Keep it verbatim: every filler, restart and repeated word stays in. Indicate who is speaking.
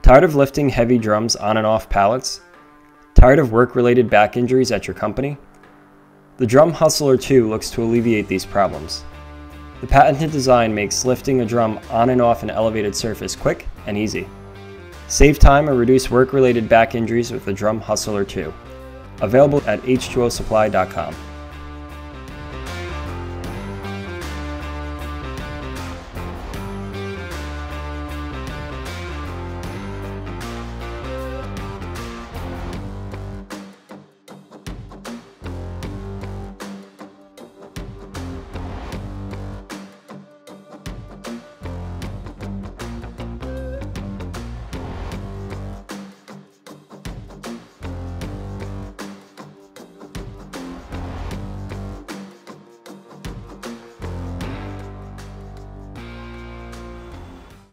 Speaker 1: Tired of lifting heavy drums on and off pallets? Tired of work-related back injuries at your company? The Drum Hustler two looks to alleviate these problems. The patented design makes lifting a drum on and off an elevated surface quick and easy. Save time and reduce work-related back injuries with the Drum Hustler two. Available at H two O supply dot com.